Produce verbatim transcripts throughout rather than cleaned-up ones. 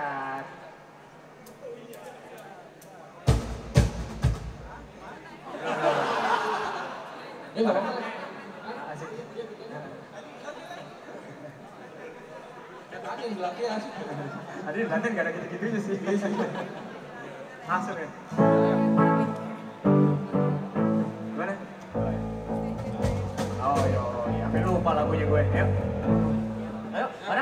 Sikat. Ya nggak apa-apa. Asik. Tadi yang belakangnya asik. Tadi di belakang nggak ada gitu-gitunya sih. Langsung ya. Gimana? Oh iya, iya. Sampai lupa lagunya gue. Ayo. Ayo, mana?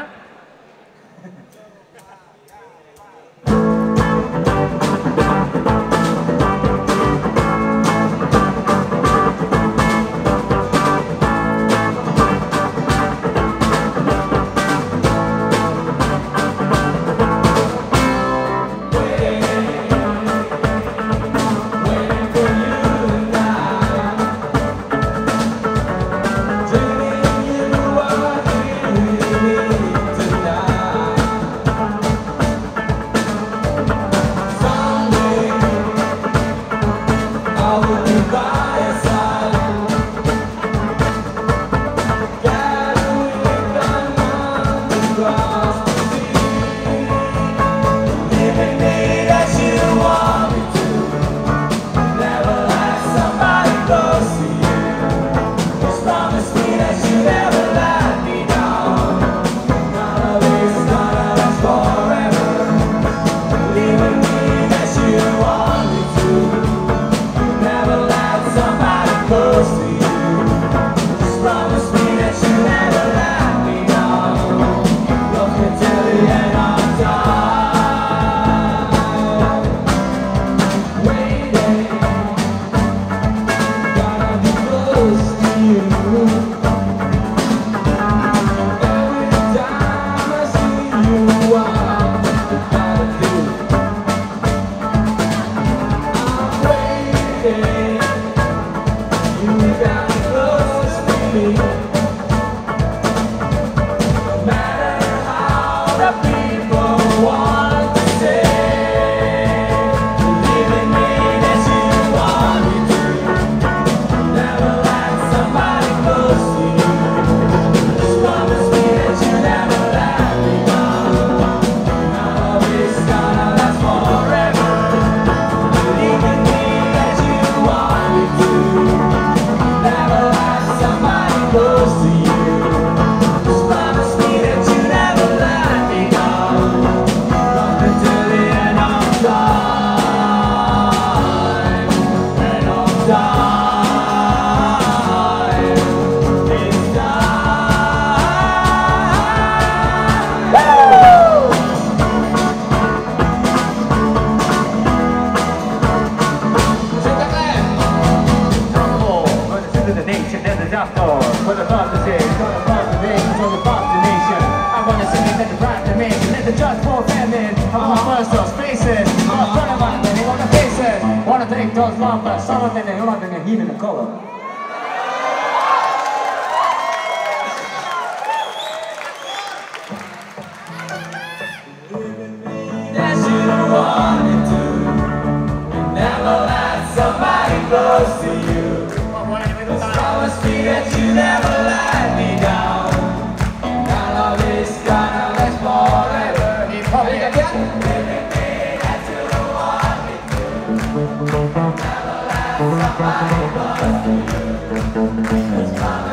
For the thought to say, gonna fight the nation, for the thought the nation. I wanna sing it, let the pride dimension, let the judge for famine. I want first those faces, I want front of my men, on the faces. Wanna take those bumpers, some of them, they want them, they're even the color. That you wanted to, never let somebody close to you. Promise me that you never let me down. Our love is gonna last forever. Living me that you want me to, never let somebody close to you.